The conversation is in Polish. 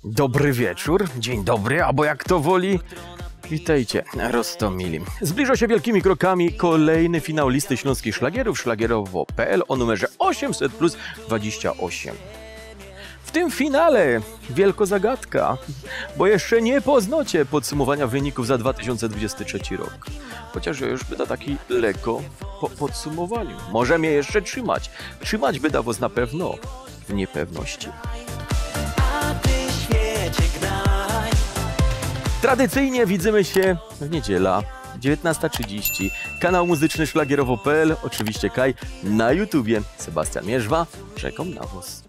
Dobry wieczór, dzień dobry, albo jak to woli. Witajcie, Rostomili. Zbliża się wielkimi krokami kolejny finał listy śląskich szlagierów, szlagierowo.pl o numerze 800 plus 28. W tym finale wielka zagadka, bo jeszcze nie poznacie podsumowania wyników za 2023 rok. Chociaż ja już będę taki lekko po podsumowaniu. Może mnie jeszcze trzymać. Trzymać będę was na pewno w niepewności. Tradycyjnie widzimy się w niedziela, 19:30. Kanał muzyczny szlagierowo.pl, oczywiście Kaj, na YouTubie. Sebastian Mierzwa, czekam na was.